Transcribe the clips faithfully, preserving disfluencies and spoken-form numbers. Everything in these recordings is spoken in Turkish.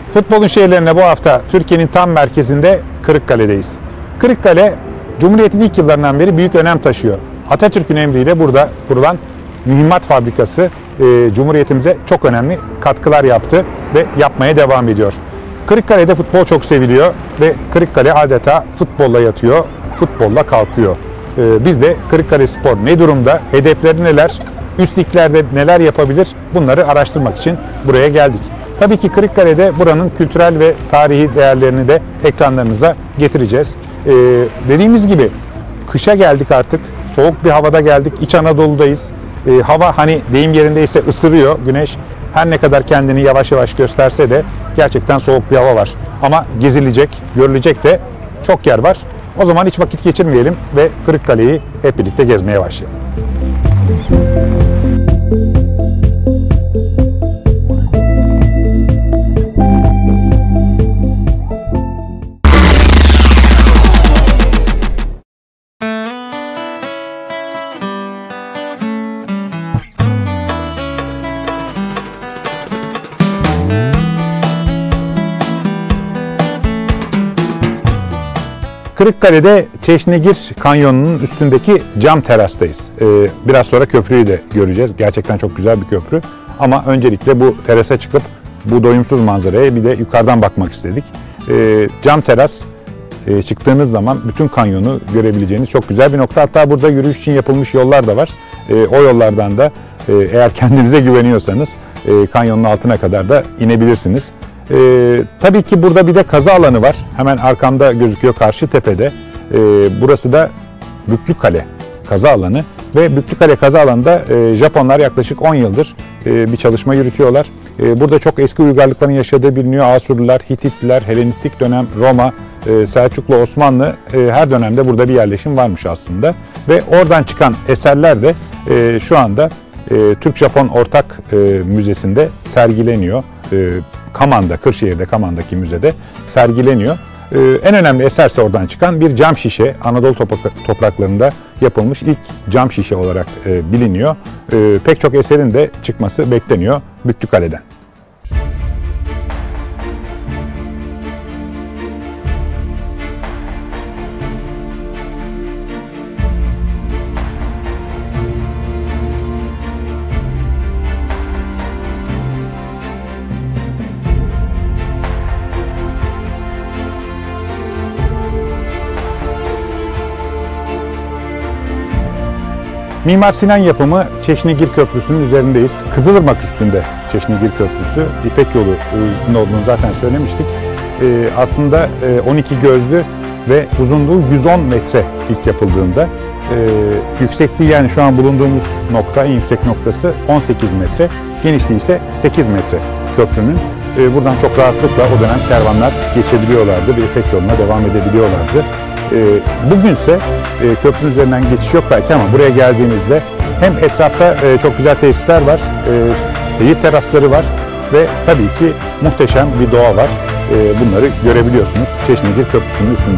Futbolun şehirlerine bu hafta Türkiye'nin tam merkezinde Kırıkkale'deyiz. Kırıkkale, Cumhuriyet'in ilk yıllarından beri büyük önem taşıyor. Atatürk'ün emriyle burada kurulan mühimmat fabrikası e, Cumhuriyetimize çok önemli katkılar yaptı ve yapmaya devam ediyor. Kırıkkale'de futbol çok seviliyor ve Kırıkkale adeta futbolla yatıyor, futbolla kalkıyor. E, biz de Kırıkkale Spor ne durumda, hedefleri neler, üst liglerde neler yapabilir, bunları araştırmak için buraya geldik. Tabii ki Kırıkkale'de buranın kültürel ve tarihi değerlerini de ekranlarınıza getireceğiz. Ee, dediğimiz gibi kışa geldik artık. Soğuk bir havada geldik. İç Anadolu'dayız. Ee, hava hani deyim yerindeyse ısırıyor güneş. Her ne kadar kendini yavaş yavaş gösterse de gerçekten soğuk bir hava var. Ama gezilecek, görülecek de çok yer var. O zaman hiç vakit geçirmeyelim ve Kırıkkale'yi hep birlikte gezmeye başlayalım. Kırıkkale'de Çeşnigir Kanyonu'nun üstündeki cam terastayız. Ee, biraz sonra köprüyü de göreceğiz. Gerçekten çok güzel bir köprü. Ama öncelikle bu terasa çıkıp bu doyumsuz manzaraya bir de yukarıdan bakmak istedik. Ee, cam teras e, çıktığınız zaman bütün kanyonu görebileceğiniz çok güzel bir nokta. Hatta burada yürüyüş için yapılmış yollar da var. Ee, o yollardan da e, eğer kendinize güveniyorsanız e, kanyonun altına kadar da inebilirsiniz. Ee, tabii ki burada bir de kazı alanı var. Hemen arkamda gözüküyor karşı tepede. Ee, burası da Büklükale kazı alanı. Ve Büklükale kazı alanında e, Japonlar yaklaşık on yıldır e, bir çalışma yürütüyorlar. E, burada çok eski uygarlıkların yaşadığı biliniyor. Asurlular, Hititliler, Helenistik dönem, Roma, e, Selçuklu, Osmanlı e, her dönemde burada bir yerleşim varmış aslında. Ve oradan çıkan eserler de e, şu anda e, Türk-Japon Ortak e, Müzesi'nde sergileniyor. E, Kaman'da, Kırşehir'de, Kaman'daki müzede sergileniyor. Ee, en önemli eserse oradan çıkan bir cam şişe, Anadolu topraklarında yapılmış ilk cam şişe olarak e, biliniyor. E, pek çok eserin de çıkması bekleniyor Büklükale'den. Mimar Sinan yapımı Çeşnigir Köprüsü'nün üzerindeyiz. Kızılırmak üstünde Çeşnigir Köprüsü. İpek Yolu üstünde olduğunu zaten söylemiştik. Ee, aslında on iki gözlü ve uzunluğu yüz on metre ilk yapıldığında. Ee, yüksekliği yani şu an bulunduğumuz nokta, en yüksek noktası on sekiz metre. Genişliği ise sekiz metre köprünün. Ee, buradan çok rahatlıkla o dönem kervanlar geçebiliyorlardı ve İpek Yolu'na devam edebiliyorlardı. Bugünse köprünün üzerinden geçiş yok belki ama buraya geldiğinizde hem etrafta çok güzel tesisler var, seyir terasları var ve tabii ki muhteşem bir doğa var. Bunları görebiliyorsunuz Çeşnigir Köprüsü'nün üstünde.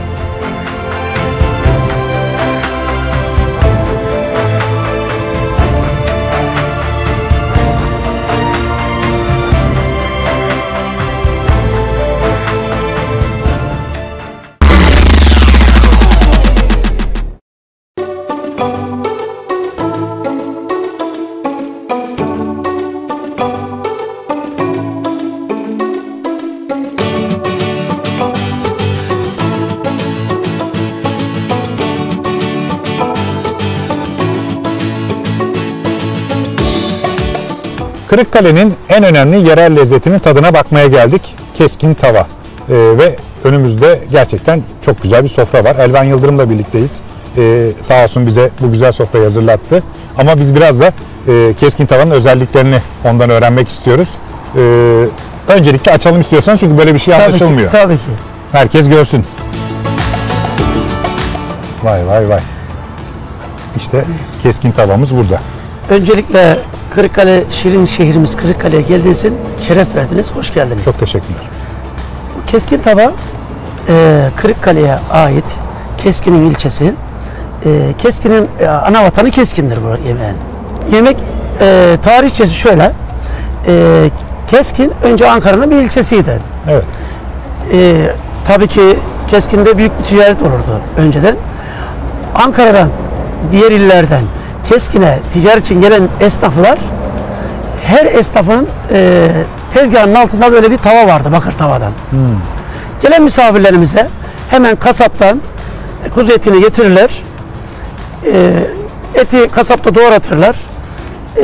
Kırıkkale'nin en önemli yerel lezzetinin tadına bakmaya geldik. Keskin tava. Ee, ve önümüzde gerçekten çok güzel bir sofra var. Elvan Yıldırım'la birlikteyiz. Ee, sağ olsun bize bu güzel sofrayı hazırlattı. Ama biz biraz da e, keskin tavanın özelliklerini ondan öğrenmek istiyoruz. Ee, öncelikle açalım istiyorsanız çünkü böyle bir şey anlaşılmıyor. Tabii ki, tabii ki. Herkes görsün. Vay vay vay. İşte keskin tavamız burada. Öncelikle Kırıkkale, şirin şehrimiz Kırıkkale'ye geldiğiniz için şeref verdiniz, hoş geldiniz. Çok teşekkürler. Bu keskin tava e, Kırıkkale'ye ait Keskin'in ilçesi. E, Keskin'in e, ana vatanı Keskin'dir bu yemeğin. Yemek e, tarihçesi şöyle, e, Keskin önce Ankara'nın bir ilçesiydi. Evet. Ee, tabii ki Keskin'de büyük bir ticaret olurdu önceden. Ankara'dan, diğer illerden Keskin'e ticaret için gelen esnaflar, her esnafın e, tezgahının altında böyle bir tava vardı, bakır tavadan. Hmm. Gelen misafirlerimize hemen kasaptan kuzu etini getirirler. E, eti kasapta doğratırlar. E,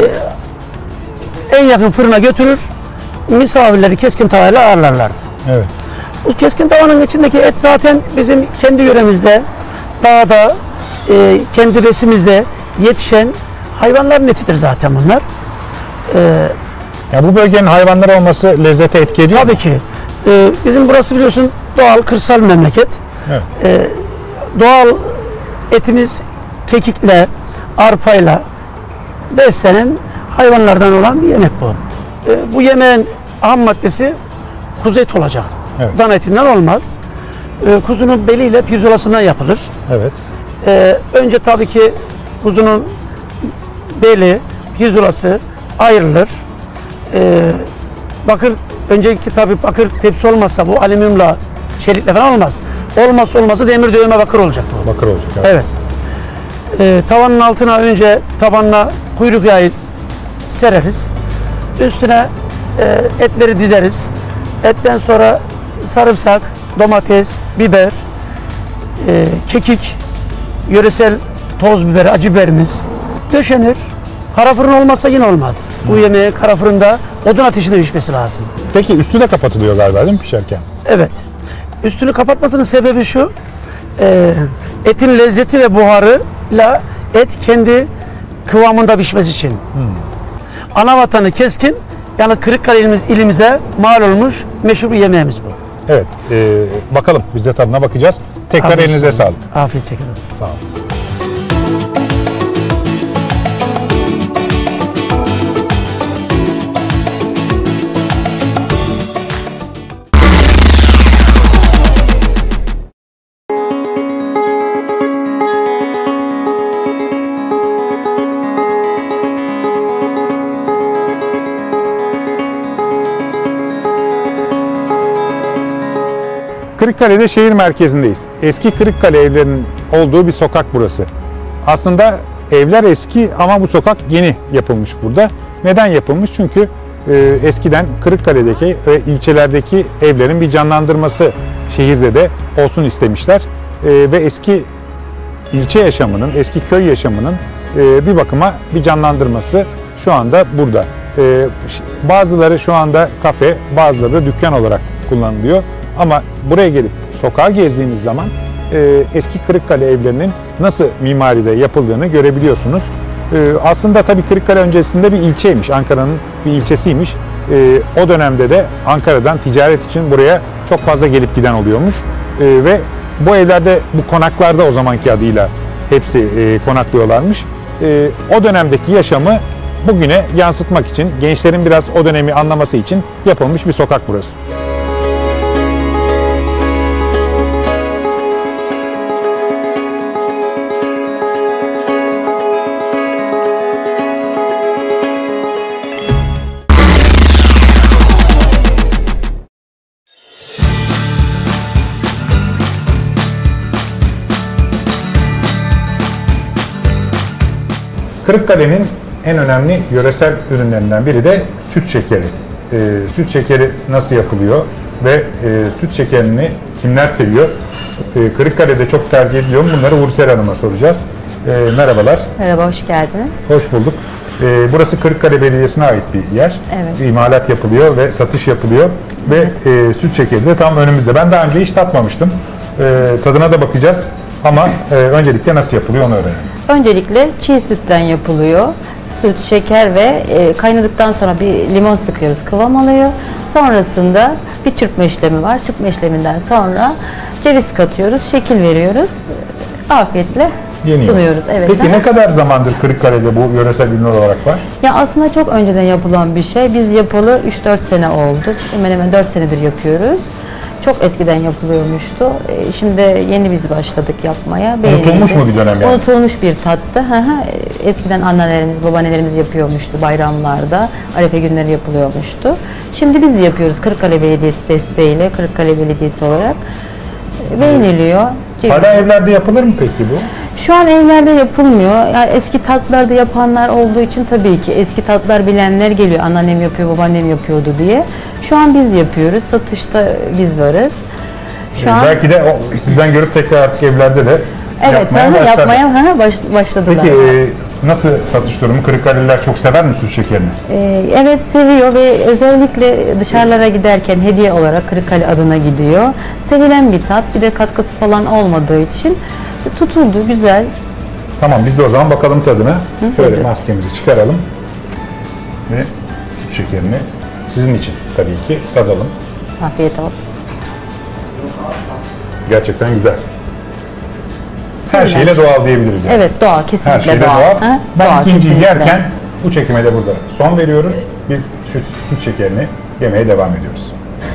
en yakın fırına götürür. Misafirleri keskin tavayla ağırlarlardı. Evet. Bu keskin tavanın içindeki et zaten bizim kendi yöremizde, dağda, e, kendi besimizde yetişen hayvanların etidir zaten bunlar. E, ya bu bölgenin hayvanları olması lezzete etki ediyor Tabii mu? ki. E, bizim burası biliyorsun doğal, kırsal memleket. Evet. E, doğal etimiz kekikle, arpayla beslenen hayvanlardan olan bir yemek bu. E, bu yemeğin ham maddesi kuzu eti olacak. Evet. Dana etinden olmaz. E, kuzunun beliyle pirzolasından yapılır. Evet. E, önce tabii ki kuzunun beli, pirzolası ayrılır. E, bakır, önceki tabii bakır tepsi olmazsa bu alüminyumla, çelikle falan olmaz. Olmazsa olmazsa demir dövme bakır olacak bu. Bakır olacak. Evet. Evet. E, tavanın altına önce tabanına kuyruk yağı sereriz. Üstüne e, etleri dizeriz. Etten sonra sarımsak, domates, biber, e, kekik, yöresel toz biber, acı biberimiz döşenir. Kara fırın olmazsa yine olmaz. Hmm. Bu yemeği kara fırında odun ateşinde pişmesi lazım. Peki üstü de kapatılıyor galiba değil mi pişerken? Evet. Üstünü kapatmasının sebebi şu. E, etin lezzeti ve buharıyla et kendi kıvamında pişmesi için. Hmm. Ana vatanı Keskin, yani Kırıkkale ilimiz, ilimize mal olmuş meşhur bir yemeğimiz bu. Evet. E, bakalım biz de tadına bakacağız. Tekrar Afiyet elinize olsun. sağlık. Afiyet çekiniz. Sağ olun. Kırıkkale'de şehir merkezindeyiz. Eski Kırıkkale evlerinin olduğu bir sokak burası. Aslında evler eski ama bu sokak yeni yapılmış burada. Neden yapılmış? Çünkü e, eskiden Kırıkkale'deki ve ilçelerdeki evlerin bir canlandırması şehirde de olsun istemişler. E, ve eski ilçe yaşamının, eski köy yaşamının e, bir bakıma bir canlandırması şu anda burada. E, bazıları şu anda kafe, bazıları da dükkan olarak kullanılıyor. Ama buraya gelip sokağa gezdiğiniz zaman e, eski Kırıkkale evlerinin nasıl mimaride yapıldığını görebiliyorsunuz. E, aslında tabii Kırıkkale öncesinde bir ilçeymiş, Ankara'nın bir ilçesiymiş. E, o dönemde de Ankara'dan ticaret için buraya çok fazla gelip giden oluyormuş. E, ve bu evlerde, bu konaklarda o zamanki adıyla hepsi e, konaklıyorlarmış. E, o dönemdeki yaşamı bugüne yansıtmak için, gençlerin biraz o dönemi anlaması için yapılmış bir sokak burası. Kırıkkale'nin en önemli yöresel ürünlerinden biri de süt şekeri. E, süt şekeri nasıl yapılıyor ve e, süt şekerini kimler seviyor? E, Kırıkkale'de çok tercih ediliyor mu? Bunları Ursel Hanım'a soracağız. E, merhabalar. Merhaba, hoş geldiniz. Hoş bulduk. E, burası Kırıkkale Belediyesi'ne ait bir yer. Evet. İmalat yapılıyor ve satış yapılıyor. Evet. Ve e, süt şekeri de tam önümüzde. Ben daha önce hiç tatmamıştım. E, tadına da bakacağız. Ama e, öncelikle nasıl yapılıyor onu öğrenelim. Öncelikle çiğ sütten yapılıyor. Süt, şeker ve e, kaynadıktan sonra bir limon sıkıyoruz, kıvam alıyor. Sonrasında bir çırpma işlemi var. Çırpma işleminden sonra ceviz katıyoruz, şekil veriyoruz. Afiyetle Yeniyor. sunuyoruz. Evet. Peki ne kadar zamandır Kırıkkale'de bu yöresel ürün olarak var? Ya aslında çok önceden yapılan bir şey. Biz yapalı üç dört sene oldu. Hemen hemen dört senedir yapıyoruz. Çok eskiden yapılıyormuştu. E, Şimdi yeni biz başladık yapmaya. Unutulmuş Beğenildi. mu bir dönem yani? Unutulmuş bir tattı. Hı hı. Eskiden annelerimiz, babaannelerimiz yapıyormuştu bayramlarda. Arefe günleri yapılıyormuştu. Şimdi biz yapıyoruz Kırıkkale Belediyesi desteğiyle, Kırıkkale Belediyesi olarak. E, Beğeniliyor. Hala evlerde yapılır mı peki bu? Şu an evlerde yapılmıyor. Yani eski tatlarda yapanlar olduğu için tabii ki eski tatlar bilenler geliyor. Anneannem yapıyor, babaannem yapıyordu diye. Şu an biz yapıyoruz. Satışta biz varız. Şu Ee, an belki de o, sizden görüp tekrar artık evlerde de evet, yapmaya hı hı, başlar. yapmaya hı hı, baş, başladılar. Peki e, nasıl satış durumu? Kırıkkaleliler çok sever mi süt şekerini? Ee, evet seviyor ve özellikle dışarılara giderken hediye olarak Kırıkkale adına gidiyor. Sevilen bir tat. Bir de katkısı falan olmadığı için tutuldu. Güzel. Tamam, biz de o zaman bakalım tadına. Hı, Şöyle buyurun. maskemizi çıkaralım ve süt şekerini sizin için tabii ki tadalım. Afiyet olsun. Gerçekten güzel. Her Sevilen. şeyle doğal diyebiliriz yani. Evet doğal. Kesinlikle Her şeyle doğal. doğal. Hı? Ben Doğal, ikinciyi kesinlikle. yerken bu çekime de burada son veriyoruz. Biz süt, süt şekerini yemeye devam ediyoruz.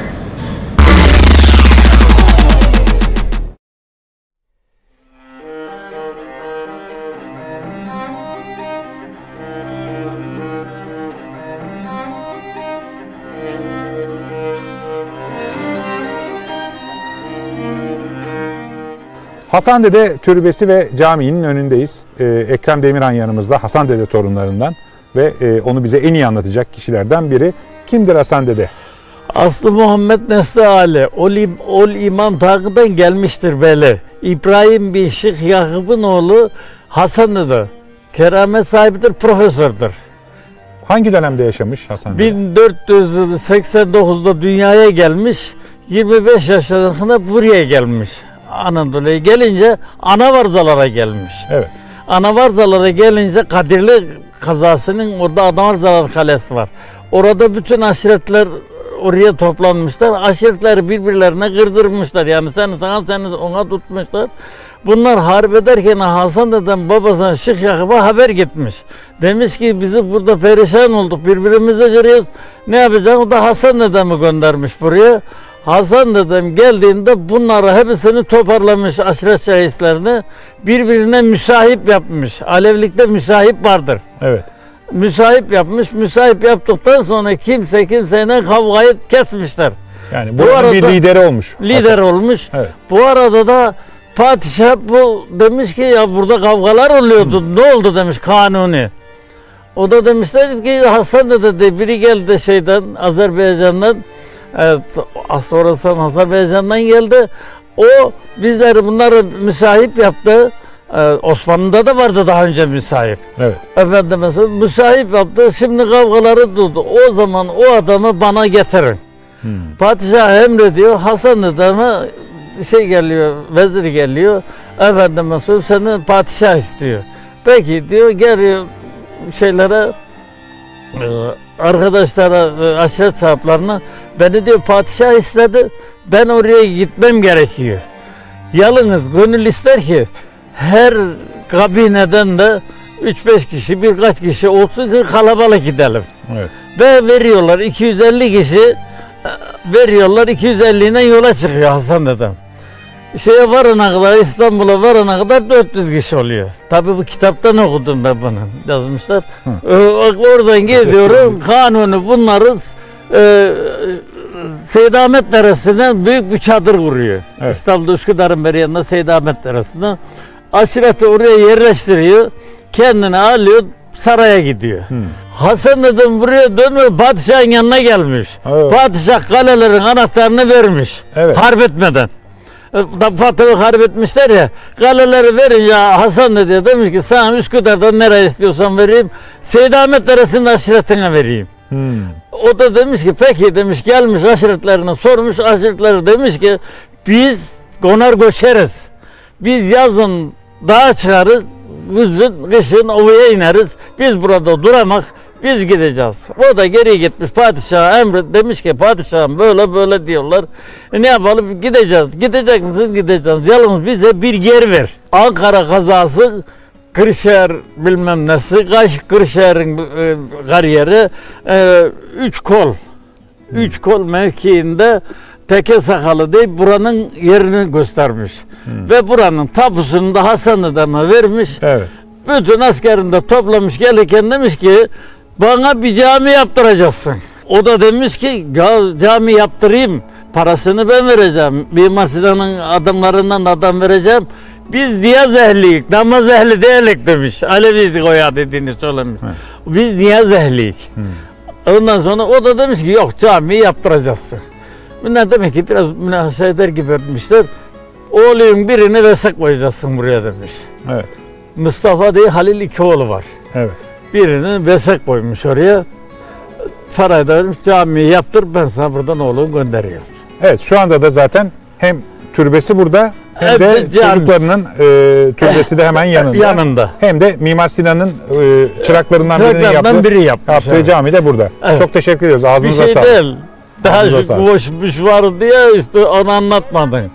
Hasan Dede Türbesi ve caminin önündeyiz. Ee, Ekrem Demirhan yanımızda, Hasan Dede torunlarından ve e, onu bize en iyi anlatacak kişilerden biri. Kimdir Hasan Dede? Aslı Muhammed Nesli Ali, ol, im, ol İmam Takı'dan gelmiştir böyle. İbrahim bin Şık Yakup'un oğlu Hasan Dede. Keramet sahibidir, profesördür. Hangi dönemde yaşamış Hasan Dede? bin dört yüz seksen dokuzda dünyaya gelmiş, yirmi beş yaşlarında buraya gelmiş. Anadolu'ya gelince Anavarzalara gelmiş. Evet. Anavarzalara gelince Kadirli kazasının orada Anavarzalar Kalesi var. Orada bütün aşiretler oraya toplanmışlar. Aşiretleri birbirlerine kırdırmışlar. Yani sen sana sen ona tutmuşlar. Bunlar harp ederken Hasan Dede'den babasına Şık Yakup'a haber gitmiş. Demiş ki bizi burada perişan olduk. Birbirimize görüyoruz. Ne yapacağız? O da Hasan Dede'mi göndermiş buraya. Hasan Dedem geldiğinde bunları hepsini toparlamış, aşiret reislerini birbirine müsahip yapmış. Alevlikte müsahip vardır. Evet. Müsahip yapmış, müsahip yaptıktan sonra kimse kimseyle kavgayı kesmişler. Yani Bu bu arada bir lideri olmuş. Lider Hasan. olmuş. Evet. Bu arada da padişah bu demiş ki ya burada kavgalar oluyordu. Hı. Ne oldu demiş Kanuni. O da demişler ki Hasan Dede de biri geldi şeyden Azerbaycan'dan. Evet, sonrasında Azerbaycan'dan geldi. O bizleri bunları müsahip yaptı. Ee, Osmanlı'da da vardı daha önce müsahip. Evet. Efendim mesela müsahip yaptı. Şimdi kavgaları durdu. O zaman o adamı bana getirin. Hmm. Padişah emrediyor. Hasan Dedem'e şey geliyor, vezir geliyor. Efendim mesela seni padişah istiyor. Peki diyor geliyor şeylere arkadaşlara, aşiret sahiplerine beni diyor padişah istedi. Ben oraya gitmem gerekiyor. Yalnız gönül ister ki her kabineden de üç beş kişi birkaç kişi olsun ki kalabalık gidelim. Evet. Ve veriyorlar iki yüz elli kişi veriyorlar iki yüz elli ile yola çıkıyor Hasan Dedem. Şeye varana kadar İstanbul'a varana kadar dört yüz kişi oluyor. Tabii bu kitaptan okudum ben bunu yazmışlar. Ee, oradan gidiyorum Kanuni bunları e, Seydamet Deresi'nden büyük bir çadır kuruyor. Evet. İstanbul'da Üsküdar'ın beri yanında Seydamet Deresi'nden. Aşireti oraya yerleştiriyor. Kendini alıyor saraya gidiyor. Hmm. Hasan Dedem buraya dönüyor padişahın yanına gelmiş. Evet. Padişah kalelerin anahtarını vermiş. Evet. Harp etmeden. Fatih'i harp etmişler ya. Kaleleri verince Hasan Dede demiş ki sana Üsküdar'dan nereye istiyorsan vereyim. Seydamet Deresi'nin aşiretine vereyim. Hmm. O da demiş ki peki demiş gelmiş aşiretlerine sormuş. Aşiretleri demiş ki biz konar göçeriz. Biz yazın dağa çıkarız. Kışın, kışın ovaya ineriz. Biz burada duramak. Biz gideceğiz. O da geri gitmiş padişaha emret demiş ki padişahım böyle böyle diyorlar. E ne yapalım gideceğiz. Gidecek misiniz gideceğiz. Yalnız bize bir yer ver. Ankara kazası Kırşehir bilmem nesi. Kaş Kırşehir'in e, kariyeri e, üç kol. Üç kol mevkiinde teke sakalı deyip buranın yerini göstermiş. Hmm. Ve buranın tapusunu da Hasan adama vermiş. Evet. Bütün askerini de toplamış, gelirken demiş ki bana bir cami yaptıracaksın. O da demiş ki ya cami yaptırayım, parasını ben vereceğim. Mimar Sinan'ın adamlarından adam vereceğim. Biz niyaz ehliyik, namaz ehli değilik demiş. Alevi koya dediğini söylemiş. Evet. Biz niyaz ehliyik. Hmm. Ondan sonra o da demiş ki yok cami yaptıracaksın. Bunlar demek ki biraz münakaşa eder gibi etmişler. Oğluyun birini vesek koyacaksın buraya demiş. Evet. Mustafa diye Halil iki oğlu var. Evet. Birini vesek koymuş oraya. Parayı da vermiş, camiyi yaptır, ben sana buradan oğlumu gönderiyorum. Evet, şu anda da zaten hem türbesi burada hem evet, de cami. Çocuklarının e, türbesi de hemen yanında. yanında. Hem de Mimar Sinan'ın e, çıraklarından, çıraklarından yaptığı, biri yapmış, yaptığı evet. cami de burada. Evet. Çok teşekkür ediyoruz. Ağzınıza Bir şey sağlık. değil. Daha boşmuş var diye işte onu anlatmadın.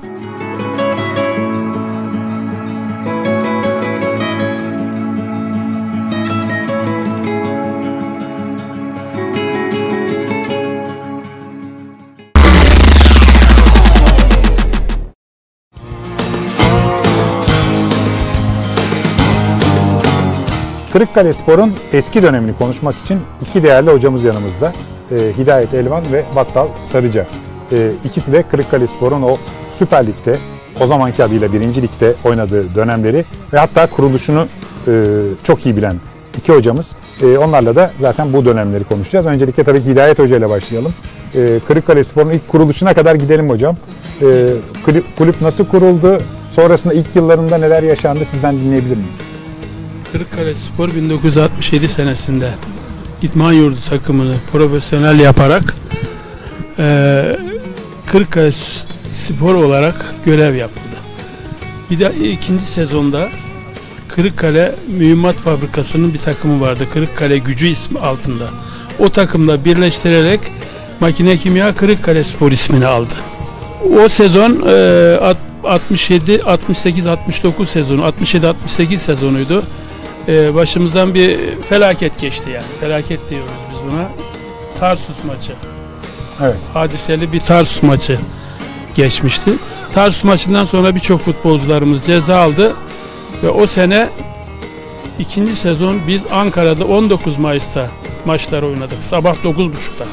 Kırıkkalespor'un eski dönemini konuşmak için iki değerli hocamız yanımızda. Ee, Hidayet Elvan ve Battal Sarıca. Ee, ikisi de Kırıkkalespor'un o Süper Lig'de, o zamanki adıyla birinci Lig'de oynadığı dönemleri ve hatta kuruluşunu e, çok iyi bilen iki hocamız. E, onlarla da zaten bu dönemleri konuşacağız. Öncelikle tabii ki Hidayet Hoca ile başlayalım. E, Kırıkkalespor'un ilk kuruluşuna kadar gidelim hocam. E, kulüp, kulüp nasıl kuruldu? Sonrasında ilk yıllarında neler yaşandı? Sizden dinleyebilir miyiz? Kırıkkalespor bin dokuz yüz altmış yedi senesinde İdman Yurdu takımını profesyonel yaparak e, Kırıkkalespor olarak görev yaptı. Bir de ikinci sezonda Kırıkkale Mühimmat Fabrikası'nın bir takımı vardı. Kırıkkale Gücü ismi altında. O takımla birleştirerek Makine Kimya Kırıkkalespor ismini aldı. O sezon e, altmış yedi altmış sekiz altmış dokuz sezonu, altmış yedi altmış sekiz sezonuydu. Ee, başımızdan bir felaket geçti yani. Felaket diyoruz biz buna. Tarsus maçı. Evet. Hadiseli bir Tarsus maçı geçmişti. Tarsus maçından sonra birçok futbolcularımız ceza aldı ve o sene ikinci sezon biz Ankara'da on dokuz Mayıs'ta maçlar oynadık. Sabah dokuz buçukta.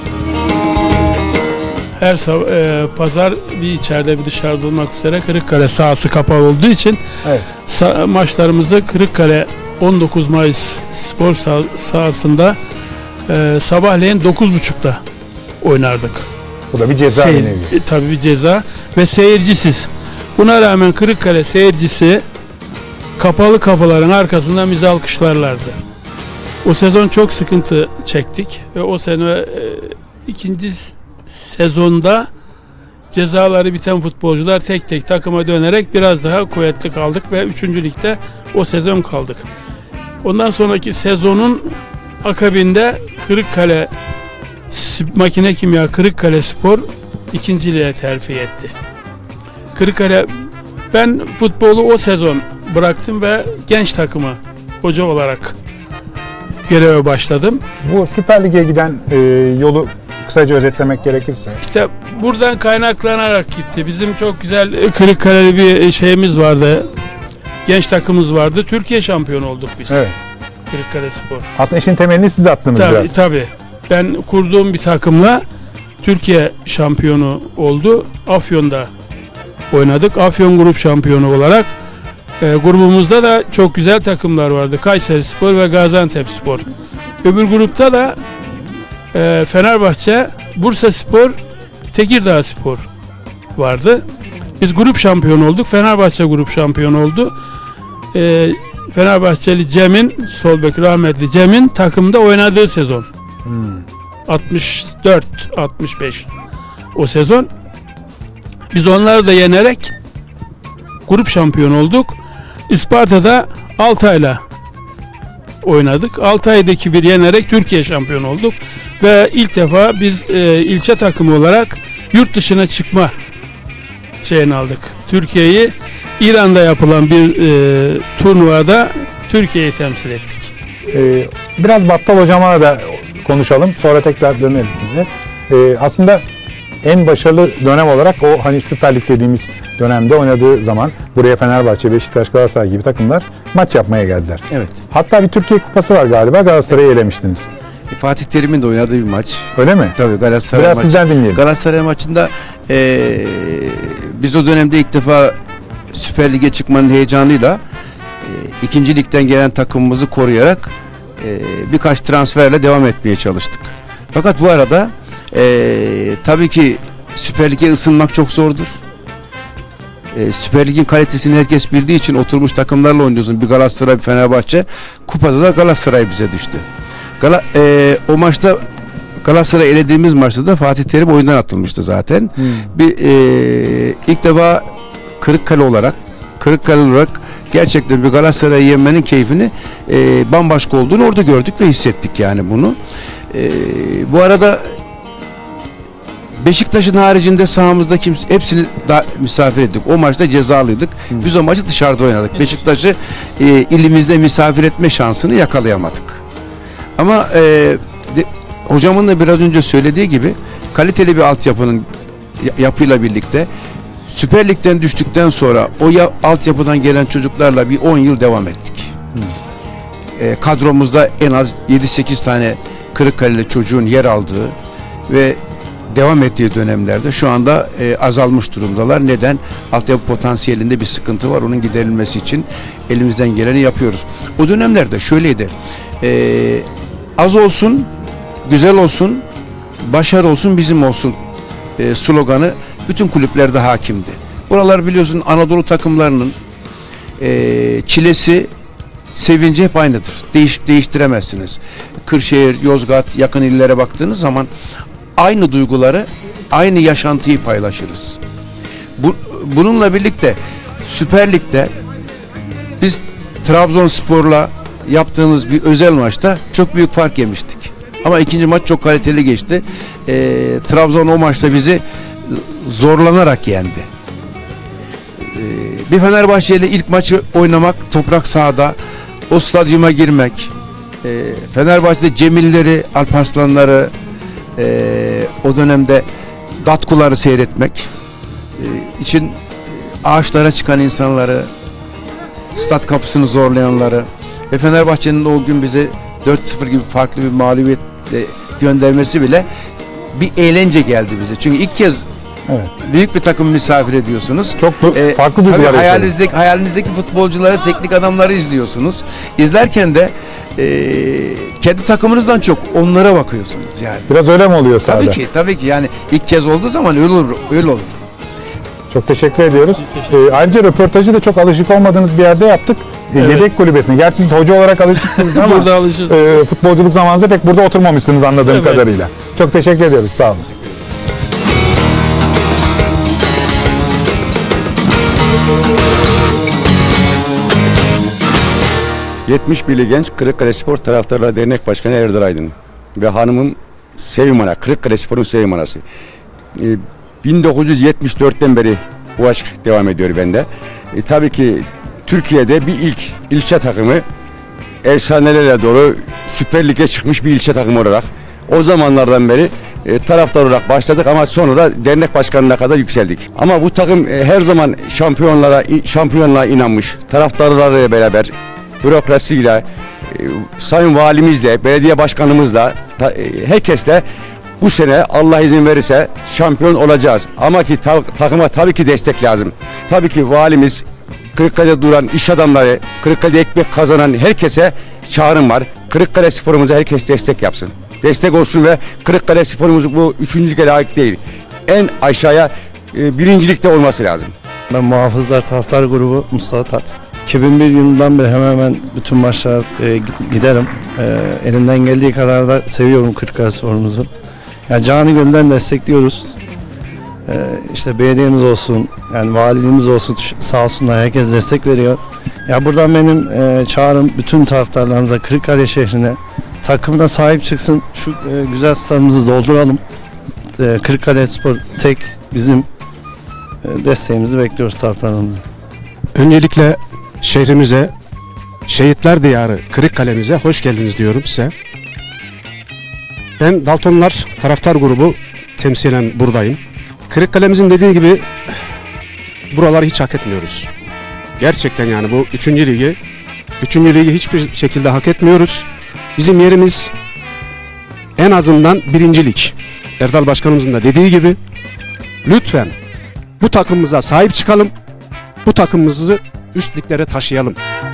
Her e, pazar bir içeride bir dışarıda olmak üzere Kırıkkale sahası kapalı olduğu için evet. sa- maçlarımızı Kırıkkale on dokuz Mayıs spor sah- sahasında e, sabahleyin dokuz buçukta oynardık. Bu da bir ceza. Seyir, e, tabii bir ceza ve seyircisiz. Buna rağmen Kırıkkale seyircisi kapalı kapıların arkasından bizi alkışlarlardı. O sezon çok sıkıntı çektik ve o sene e, ikinci sezonda cezaları biten futbolcular tek tek takıma dönerek biraz daha kuvvetli kaldık ve üçüncü ligde o sezon kaldık. Ondan sonraki sezonun akabinde Kırıkkale Makine Kimya Kırıkkalespor ikinciliğe terfi etti. Kırıkkale, ben futbolu o sezon bıraktım ve genç takımı hoca olarak göreve başladım. Bu Süper Lig'e giden e, yolu kısaca özetlemek gerekirse. İşte buradan kaynaklanarak gitti. Bizim çok güzel Kırıkkale'li bir şeyimiz vardı. Genç takımımız vardı. Türkiye şampiyonu olduk biz. Evet. Kırıkkalespor. Aslında işin temelini siz attınız tabii, biraz. Tabii. Ben kurduğum bir takımla Türkiye şampiyonu oldu. Afyon'da oynadık. Afyon grup şampiyonu olarak. E, grubumuzda da çok güzel takımlar vardı. Kayserispor ve Gaziantepspor. Öbür grupta da e, Fenerbahçe, Bursaspor, Tekirdağspor vardı. Biz grup şampiyonu olduk. Fenerbahçe grup şampiyonu oldu. E, Fenerbahçeli Cem'in, sol bek rahmetli Cem'in takımda oynadığı sezon. Hmm. altmış dört altmış beş o sezon. Biz onları da yenerek grup şampiyonu olduk. İsparta'da Altay'la oynadık. Altay'daki bir yenerek Türkiye şampiyonu olduk. Ve ilk defa biz e, ilçe takımı olarak yurt dışına çıkma şeyini aldık. Türkiye'yi İran'da yapılan bir e, turnuvada Türkiye'yi temsil ettik. Ee, biraz Battal hocama da konuşalım. Sonra tekrar döneriz size. Ee, aslında en başarılı dönem olarak o hani Süper Lig dediğimiz dönemde oynadığı zaman buraya Fenerbahçe, Beşiktaş, Galatasaray gibi takımlar maç yapmaya geldiler. Evet. Hatta bir Türkiye Kupası var galiba, Galatasaray'ı elemiştiniz. Fatih Terim'in de oynadığı bir maç. Öyle mi? Tabii Galatasaray Biraz maçı. sizden dinleyelim. Galatasaray maçında e, biz o dönemde ilk defa Süper Lig'e çıkmanın heyecanıyla e, ikinci ligden gelen takımımızı koruyarak e, birkaç transferle devam etmeye çalıştık. Fakat bu arada e, tabii ki Süper Lig'e ısınmak çok zordur. E, Süper Lig'in kalitesini herkes bildiği için oturmuş takımlarla oynuyorsun. Bir Galatasaray, bir Fenerbahçe. Kupada da Galatasaray bize düştü. Gala, e, o maçta Galatasaray elediğimiz maçta da Fatih Terim oyundan atılmıştı zaten. Hmm. Bir e, ilk defa Kırıkkale olarak Kırıkkale olarak gerçekten bir Galatasaray'ı yenmenin keyfini e, bambaşka olduğunu orada gördük ve hissettik yani bunu. E, bu arada Beşiktaş'ın haricinde sahamızda kimse, hepsini da misafir ettik. O maçta cezalıydık. Hmm. Biz o maçı dışarıda oynadık. Beşiktaş'ı e, ilimizde misafir etme şansını yakalayamadık. Ama e, de, hocamın da biraz önce söylediği gibi kaliteli bir altyapının yapıyla birlikte Süper Lig'den düştükten sonra o ya, altyapıdan gelen çocuklarla bir on yıl devam ettik. Hmm. E, kadromuzda en az yedi sekiz tane Kırıkkale'li çocuğun yer aldığı ve devam ettiği dönemlerde şu anda e, azalmış durumdalar. Neden? Altyapı potansiyelinde bir sıkıntı var. Onun giderilmesi için elimizden geleni yapıyoruz. O dönemlerde şöyleydi. E, az olsun, güzel olsun, başarı olsun, bizim olsun e, sloganı bütün kulüplerde hakimdi. Buralar biliyorsun Anadolu takımlarının e, çilesi, sevinci hep aynıdır. Değiş, değiştiremezsiniz. Kırşehir, Yozgat, yakın illere baktığınız zaman aynı duyguları, aynı yaşantıyı paylaşırız. Bu, bununla birlikte Süper Lig'de biz Trabzonspor'la yaptığımız bir özel maçta çok büyük fark yemiştik. Ama ikinci maç çok kaliteli geçti. E, Trabzon o maçta bizi zorlanarak yendi. E, bir Fenerbahçe ile ilk maçı oynamak, toprak sahada, o stadyuma girmek, e, Fenerbahçe'de Cemilleri, Alparslanları, e, o dönemde Datkuları seyretmek e, için ağaçlara çıkan insanları, stat kapısını zorlayanları ve Fenerbahçe'nin o gün bize dört sıfır gibi farklı bir mağlubiyetle göndermesi bile bir eğlence geldi bize. Çünkü ilk kez evet, büyük bir takım misafir ediyorsunuz. Çok ee, farklı duygular hayalinizdeki, hayalinizdeki futbolcuları, teknik adamları izliyorsunuz. İzlerken de e, kendi takımınızdan çok onlara bakıyorsunuz yani. Biraz öyle mi oluyor sahada? Tabii ki, tabii ki yani ilk kez olduğu zaman öyle olur, öyle olur. Çok teşekkür ediyoruz. Teşekkür ee, ayrıca röportajı da çok alışık olmadığınız bir yerde yaptık. Evet. Yedek kulübesine. Gerçi siz hoca olarak alışıksınız ama burada e, futbolculuk zamanınızda pek burada oturmamışsınız anladığım evet, kadarıyla. Çok teşekkür ediyoruz. Sağ olun. yetmiş birli genç Kırıkkale Spor Taraftarlar Dernek Başkanı Erdal Aydın ve hanımım Sevim Ana, Kırıkkale Spor'un Sevim Anası. Ee, bin dokuz yüz yetmiş dörtten beri bu aşk devam ediyor bende. Ee, tabii ki Türkiye'de bir ilk ilçe takımı efsanelerle dolu Süper Lig'e çıkmış bir ilçe takımı olarak o zamanlardan beri e, taraftar olarak başladık ama sonra da dernek başkanına kadar yükseldik. Ama bu takım e, her zaman şampiyonlara şampiyonluğa inanmış, taraftarlarıyla beraber bürokrasiyle, e, sayın valimizle, belediye başkanımızla, ta, e, herkesle bu sene Allah izin verirse şampiyon olacağız. Ama ki ta, takıma tabii ki destek lazım. Tabii ki valimiz, Kırıkkale'de duran iş adamları, Kırıkkale'de ekmek kazanan herkese çağrım var. Kırıkkale Spor'umuza herkes destek yapsın. Destek olsun ve Kırıkkale Spor'umuz bu üçüncü lige layık değil. En aşağıya e, birincilikte olması lazım. Ben Muhafızlar Taraftar Grubu Mustafa Tat. iki bin bir yılından beri hemen hemen bütün maçlara e, giderim. E, elimden geldiği kadar da seviyorum Kırıkkale Spor'umuzu. Yani canı gönülden destekliyoruz. E, işte belediyemiz olsun, yani valiliğimiz olsun, sağ olsunlar, herkes destek veriyor. Ya buradan benim e, çağrım bütün taraftarlarımıza, Kırıkkale şehrine takımına sahip çıksın. Şu e, güzel stadımızı dolduralım. E, Kırıkkale Spor tek bizim e, desteğimizi bekliyoruz taraftarlarımıza. Öncelikle şehrimize, Şehitler Diyarı Kırıkkale'mize hoş geldiniz diyorum size. Ben Daltonlar Taraftar Grubu temsilen buradayım. Kırıkkale'mizin dediği gibi buraları hiç hak etmiyoruz. Gerçekten yani bu üçüncü ligi, üçüncü ligi hiçbir şekilde hak etmiyoruz. Bizim yerimiz en azından birinci lig. Erdal Başkanımızın da dediği gibi lütfen bu takımımıza sahip çıkalım. Bu takımımızı üst liglere taşıyalım.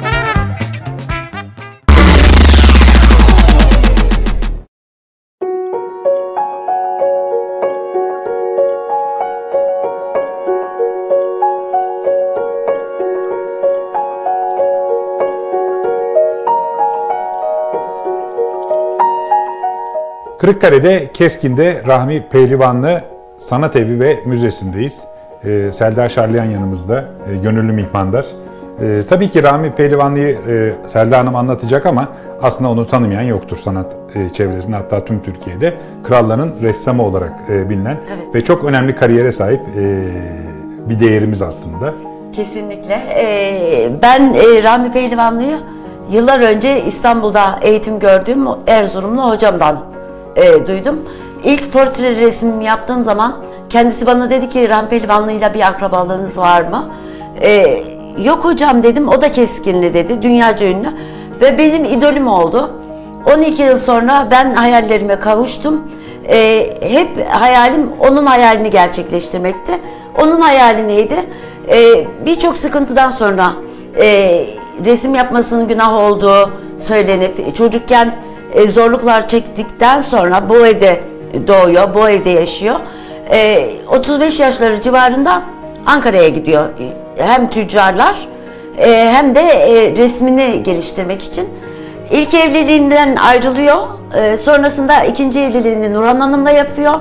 Kırıkkale'de Keskin'de Rahmi Pehlivanlı Sanat Evi ve Müzesi'ndeyiz. Ee, Selda Şarlayan yanımızda, e, gönüllü mihmandar. E, tabii ki Rahmi Pehlivanlı'yı e, Selda Hanım anlatacak ama aslında onu tanımayan yoktur sanat e, çevresinde, hatta tüm Türkiye'de. Kralların ressamı olarak e, bilinen evet. ve çok önemli kariyere sahip e, bir değerimiz aslında. Kesinlikle. Ee, ben e, Rahmi Pehlivanlı'yı yıllar önce İstanbul'da eğitim gördüğüm Erzurumlu hocamdan e, duydum. İlk portre resmimi yaptığım zaman kendisi bana dedi ki Rahmi Pehlivanlı'yla bir akrabalığınız var mı? Ee, yok hocam dedim. O da Keskinli dedi. Dünyaca ünlü. Ve benim idolüm oldu. on iki yıl sonra ben hayallerime kavuştum. Ee, hep hayalim onun hayalini gerçekleştirmekti. Onun hayali neydi? Ee, Birçok sıkıntıdan sonra e, resim yapmasının günah olduğu söylenip çocukken e, zorluklar çektikten sonra bu evde doğuyor, bu evde yaşıyor. E, otuz beş yaşları civarında Ankara'ya gidiyor. Hem tüccarlar e, hem de e, resmini geliştirmek için. İlk evliliğinden ayrılıyor. E, sonrasında ikinci evliliğini Nurhan Hanım'la yapıyor.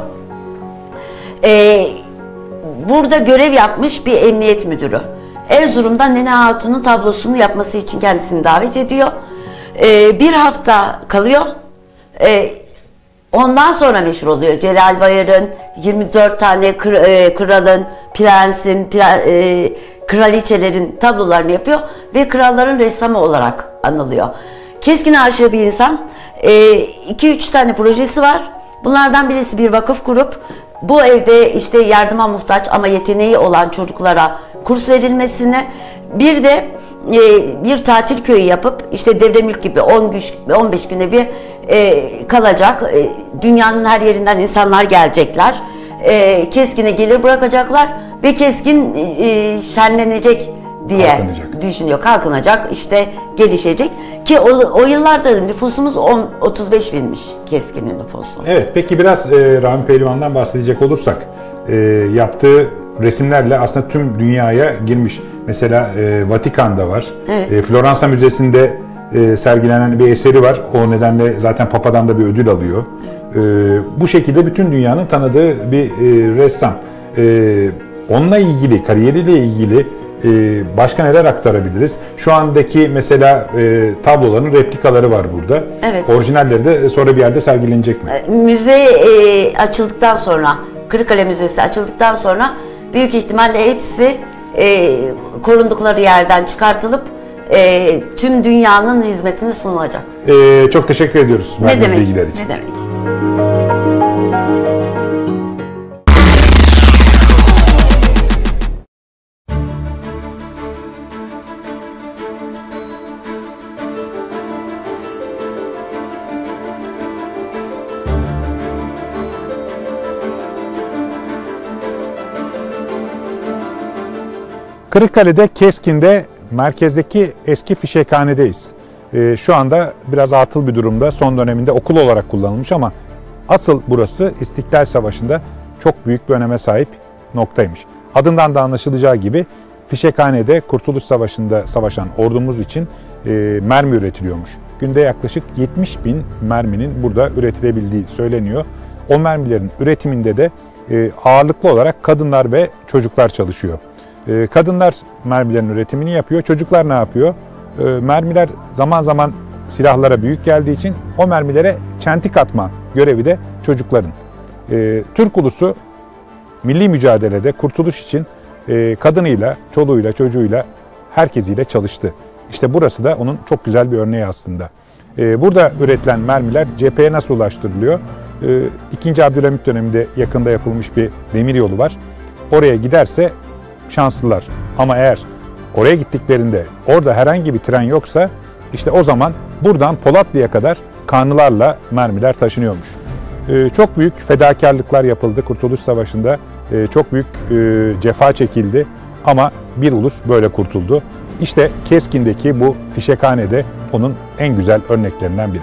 E, burada görev yapmış bir emniyet müdürü. Erzurum'da Nene Hatun'un tablosunu yapması için kendisini davet ediyor. E, bir hafta kalıyor. E, ondan sonra meşhur oluyor. Celal Bayar'ın, yirmi dört tane kır, e, kralın, prensin, pre, e, kraliçelerin tablolarını yapıyor ve kralların ressamı olarak anılıyor. Keskin aşığı bir insan. iki üç tane projesi var. Bunlardan birisi bir vakıf kurup bu evde işte yardıma muhtaç ama yeteneği olan çocuklara kurs verilmesini, bir de e, bir tatil köyü yapıp işte Devremülk gibi on beş güne bir e, kalacak. E, dünyanın her yerinden insanlar gelecekler. E, Keskin'e gelir bırakacaklar ve Keskin e, şenlenecek diye kalkınacak. Düşünüyor. Kalkınacak, işte gelişecek ki o, o yıllarda nüfusumuz on, otuz beş binmiş Keskin'in nüfusu. Evet, peki biraz e, Rahmi Pehlivan'dan bahsedecek olursak e, yaptığı resimlerle aslında tüm dünyaya girmiş. Mesela e, Vatikan'da var. Evet. E, Floransa Müzesi'nde e, sergilenen bir eseri var. O nedenle zaten Papa'dan da bir ödül alıyor. Evet. E, bu şekilde bütün dünyanın tanıdığı bir e, ressam. E, onunla ilgili, kariyeriyle ilgili e, başka neler aktarabiliriz? Şu andaki mesela e, tabloların replikaları var burada. Evet. Orijinalleri de sonra bir yerde sergilenecek mi? Müze e, açıldıktan sonra, Kırıkkale Müzesi açıldıktan sonra büyük ihtimalle hepsi e, korundukları yerden çıkartılıp e, tüm dünyanın hizmetine sunulacak. E, çok teşekkür ediyoruz verdiğiniz bilgiler için. Ne demek? Kırıkkale'de Keskin'de merkezdeki eski fişekhanedeyiz. Ee, şu anda biraz atıl bir durumda, son döneminde okul olarak kullanılmış ama asıl burası İstiklal Savaşı'nda çok büyük bir öneme sahip noktaymış. Adından da anlaşılacağı gibi fişekhanede Kurtuluş Savaşı'nda savaşan ordumuz için e, mermi üretiliyormuş. Günde yaklaşık yetmiş bin merminin burada üretilebildiği söyleniyor. O mermilerin üretiminde de e, ağırlıklı olarak kadınlar ve çocuklar çalışıyor. Kadınlar mermilerin üretimini yapıyor. Çocuklar ne yapıyor? Mermiler zaman zaman silahlara büyük geldiği için o mermilere çentik atma görevi de çocukların. Türk ulusu milli mücadelede kurtuluş için kadınıyla, çoluğuyla, çocuğuyla, herkesiyle çalıştı. İşte burası da onun çok güzel bir örneği aslında. Burada üretilen mermiler cepheye nasıl ulaştırılıyor? ikinci. Abdülhamit döneminde yakında yapılmış bir demir yolu var. Oraya giderse şanslılar. Ama eğer oraya gittiklerinde orada herhangi bir tren yoksa işte o zaman buradan Polatlı'ya kadar kanılarla mermiler taşınıyormuş. Çok büyük fedakarlıklar yapıldı Kurtuluş Savaşı'nda. Çok büyük cefa çekildi ama bir ulus böyle kurtuldu. İşte Keskin'deki bu fişekhane de onun en güzel örneklerinden biri.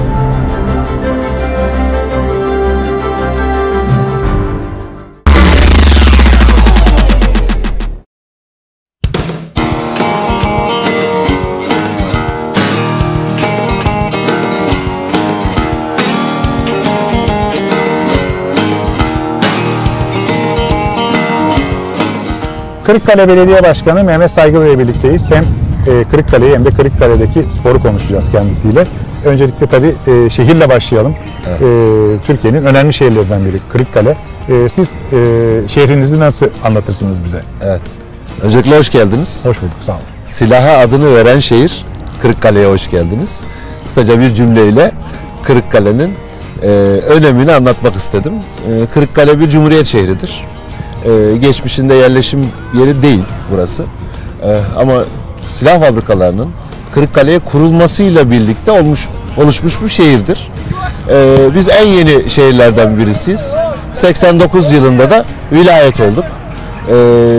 Kırıkkale Belediye Başkanı Mehmet Saygılı ile birlikteyiz. Hem Kırıkkale'yi hem de Kırıkkale'deki sporu konuşacağız kendisiyle. Öncelikle tabii şehirle başlayalım. Evet. Türkiye'nin önemli şehirlerinden biri Kırıkkale. Siz şehrinizi nasıl anlatırsınız bize? Evet. Öncelikle hoş geldiniz. Hoş bulduk, sağ olun. Silaha adını veren şehir Kırıkkale'ye hoş geldiniz. Kısaca bir cümleyle Kırıkkale'nin önemini anlatmak istedim. Kırıkkale bir cumhuriyet şehridir. Ee, geçmişinde yerleşim yeri değil burası. Ee, ama silah fabrikalarının Kırıkkale'ye kurulmasıyla birlikte olmuş oluşmuş bir şehirdir. Ee, biz en yeni şehirlerden birisiyiz. seksen dokuz yılında da vilayet olduk. Ee,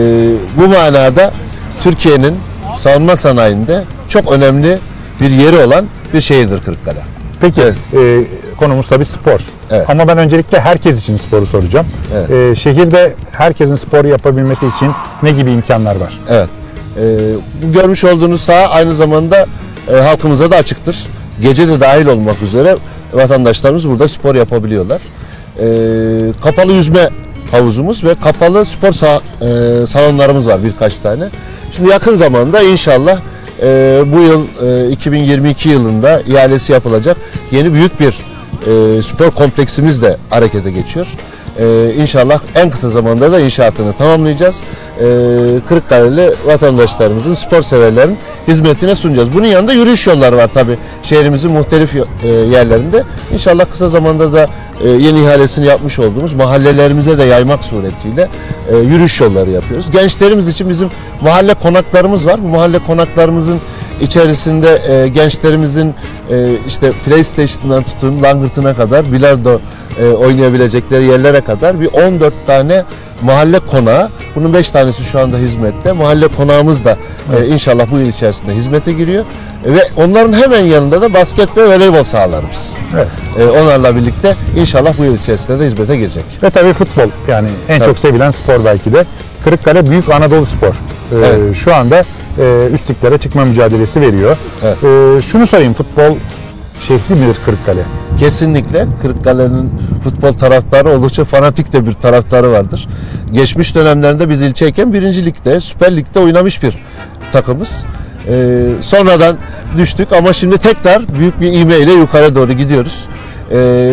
bu manada Türkiye'nin savunma sanayinde çok önemli bir yeri olan bir şehirdir Kırıkkale. Peki, evet. e, konumuz tabii spor. Evet. Ama ben öncelikle herkes için sporu soracağım. Evet. E, şehirde herkesin spor yapabilmesi için ne gibi imkanlar var? Evet. E, bu görmüş olduğunuz saha aynı zamanda e, halkımıza da açıktır. Gece de dahil olmak üzere vatandaşlarımız burada spor yapabiliyorlar. E, kapalı yüzme havuzumuz ve kapalı spor sa- e, salonlarımız var birkaç tane. Şimdi yakın zamanda inşallah e, bu yıl e, iki bin yirmi iki yılında ihalesi yapılacak yeni büyük bir e, spor kompleksimiz de harekete geçiyor. E, inşallah en kısa zamanda da inşaatını tamamlayacağız. E, Kırıkkaleli vatandaşlarımızın, spor severlerin hizmetine sunacağız. Bunun yanında yürüyüş yolları var tabii şehrimizin muhtelif e, yerlerinde. İnşallah kısa zamanda da e, yeni ihalesini yapmış olduğumuz mahallelerimize de yaymak suretiyle e, yürüyüş yolları yapıyoruz. Gençlerimiz için bizim mahalle konaklarımız var. Bu mahalle konaklarımızın içerisinde e, gençlerimizin e, işte PlayStation'dan tutun langırtına kadar bilardo e, oynayabilecekleri yerlere kadar bir on dört tane mahalle konağı. Bunun beş tanesi şu anda hizmette. Mahalle konağımız da e, inşallah bu yıl içerisinde hizmete giriyor. E, ve onların hemen yanında da basket ve voleybol sahalarımız. Evet. E, onlarla birlikte inşallah bu yıl içerisinde de hizmete girecek. Ve tabii futbol, yani en tabii. çok sevilen spor belki de. Kırıkkale Büyük Anadolu Spor. E, evet. Şu anda e, üst liglere çıkma mücadelesi veriyor. Evet. E, şunu sorayım, futbol şehri midir Kırıkkale? Kesinlikle. Kırıkkale'nin futbol taraftarı oldukça fanatik de bir taraftarı vardır. Geçmiş dönemlerinde biz ilçeyken birinci ligde, Süper Lig'de oynamış bir takımız. Ee, sonradan düştük ama şimdi tekrar büyük bir ivmeyle yukarı doğru gidiyoruz. Ee,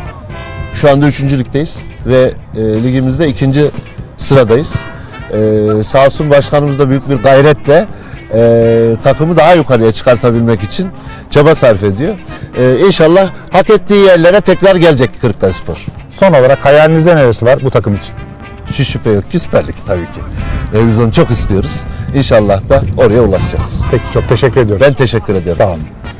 şu anda üçüncü ligdeyiz ve e, ligimizde ikinci sıradayız. Ee, sağ olsun başkanımız da büyük bir gayretle e, takımı daha yukarıya çıkartabilmek için çaba sarf ediyor. Ee, inşallah hak ettiği yerlere tekrar gelecek Kırıkkalespor. Son olarak hayalinizde neresi var bu takım için? Hiç şüphe yok ki Süper Lig tabii ki. Ee, biz onu çok istiyoruz. İnşallah da oraya ulaşacağız. Peki, çok teşekkür ediyoruz. Ben teşekkür ediyorum. Sağ olun.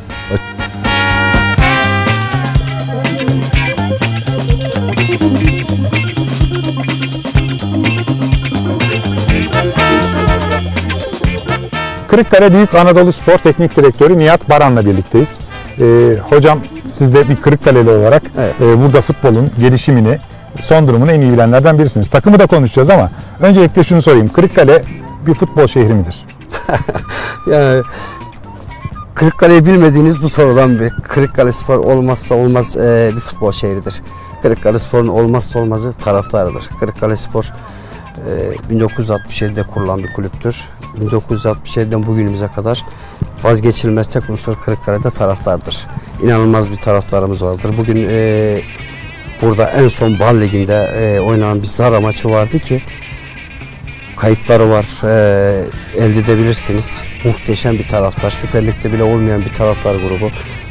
Kırıkkale Büyük Anadolu Spor Teknik Direktörü Nihat Baran'la birlikteyiz. Ee, hocam, siz de bir Kırıkkaleli olarak evet. e, burada futbolun gelişimini, son durumunu en iyi bilenlerden birisiniz. Takımı da konuşacağız ama öncelikle şunu sorayım. Kırıkkale bir futbol şehri midir? Yani Kırıkkale'yi bilmediğiniz bu sorudan bir. Kırıkkalespor olmazsa olmaz e, bir futbol şehridir. Kırıkkalespor'un olmazsa olmazı taraftarıdır. Kırıkkalespor e, bin dokuz yüz altmış yedide kurulan bir kulüptür. bin dokuz yüz altmış yediden bugünümüze kadar vazgeçilmez tek unsur Kırıkkale'de taraftardır. İnanılmaz bir taraftarımız vardır. Bugün e, burada en son Bal Ligi'nde e, oynanan bir Zara maçı vardı ki kayıtları var, e, elde edebilirsiniz. Muhteşem bir taraftar, Süper Lig'de bile olmayan bir taraftar grubu.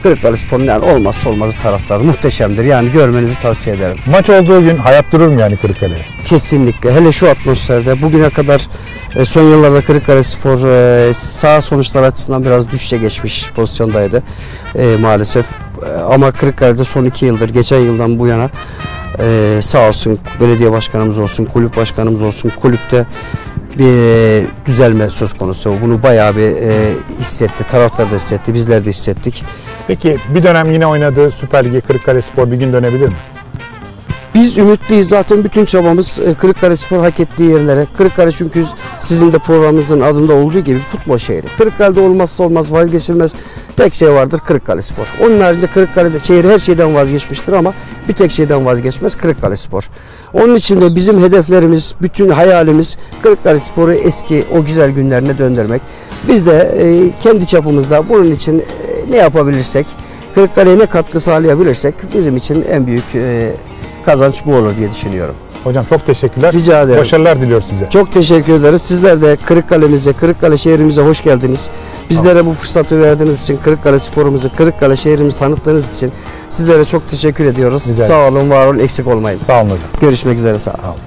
Kırıkkalespor'un yani olmazsa olmazı taraftarı. Muhteşemdir. Yani görmenizi tavsiye ederim. Maç olduğu gün hayat durur mu yani Kırıkkale'ye? Kesinlikle. Hele şu atmosferde bugüne kadar e, son yıllarda Kırıkkalespor e, sağ sonuçlar açısından biraz düşüşe geçmiş pozisyondaydı e, maalesef. E, ama Kırıkkale'de son iki yıldır, geçen yıldan bu yana e, sağ olsun belediye başkanımız olsun, kulüp başkanımız olsun, kulüpte bir düzelme söz konusu. Bunu bayağı bir e, hissetti. Taraftar da hissetti. Bizler de hissettik. Peki bir dönem yine oynadığı Süper Lig'e Kırıkkalespor bir gün dönebilir mi? Biz ümitliyiz. Zaten bütün çabamız Kırıkkalespor hak ettiği yerlere. Kırıkkale çünkü sizin de programımızın adında olduğu gibi futbol şehri. Kırıkkale'de olmazsa olmaz, vazgeçilmez tek şey vardır, Kırıkkalespor. Onun haricinde Kırıkkale'de şehri her şeyden vazgeçmiştir ama bir tek şeyden vazgeçmez, Kırıkkalespor. Onun için de bizim hedeflerimiz, bütün hayalimiz Kırıkkalespor'u eski o güzel günlerine döndürmek. Biz de e, kendi çapımızda bunun için e, ne yapabilirsek, Kırıkkale'ye ne katkı sağlayabilirsek bizim için en büyük e, kazanç bu olur diye düşünüyorum. Hocam çok teşekkürler. Rica ederim. Başarılar diliyoruz size. Çok teşekkür ederiz. Sizler de Kırıkkale'mize, Kırıkkale şehrimize hoş geldiniz. Bizlere tamam. bu fırsatı verdiğiniz için, Kırıkkale sporumuzu, Kırıkkale şehrimizi tanıttığınız için sizlere çok teşekkür ediyoruz. Rica sağ olun, var olun, eksik olmayın. Sağ olun hocam. Görüşmek üzere, sağ olun. Sağ olun.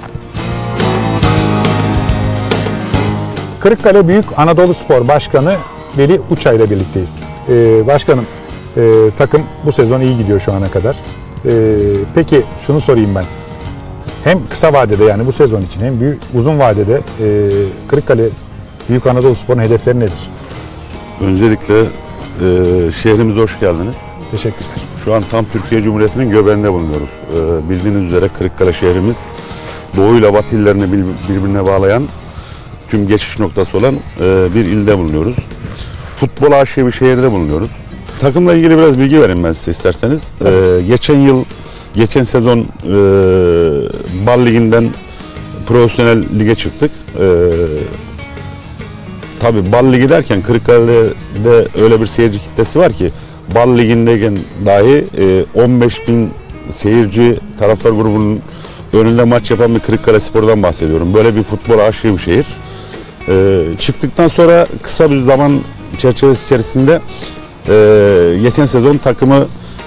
Kırıkkale Büyük Anadolu Spor Başkanı Veli Uçay ile birlikteyiz. Ee, başkanım, e, takım bu sezon iyi gidiyor şu ana kadar. Ee, peki şunu sorayım ben. Hem kısa vadede yani bu sezon için hem büyük, uzun vadede e, Kırıkkale Büyük Anadolu Spor'un hedefleri nedir? Öncelikle e, şehrimize hoş geldiniz. Teşekkürler. Şu an tam Türkiye Cumhuriyeti'nin göbeğinde bulunuyoruz. E, bildiğiniz üzere Kırıkkale şehrimiz Doğu ile Batı illerini birbirine bağlayan tüm geçiş noktası olan e, bir ilde bulunuyoruz. Futbol aşığı bir şehirde bulunuyoruz. Takımla ilgili biraz bilgi vereyim ben size isterseniz. Ee, geçen yıl, geçen sezon e, Bal Ligi'nden profesyonel lige çıktık. Ee, tabii Bal Ligi derken Kırıkkale'de öyle bir seyirci kitlesi var ki Bal Ligi'ndeyken dahi e, on beş bin seyirci taraftar grubunun önünde maç yapan bir Kırıkkalespor'dan bahsediyorum. Böyle bir futbol aşığı bir şehir. Ee, çıktıktan sonra kısa bir zaman çerçevesi içerisinde Ee, geçen sezon takımı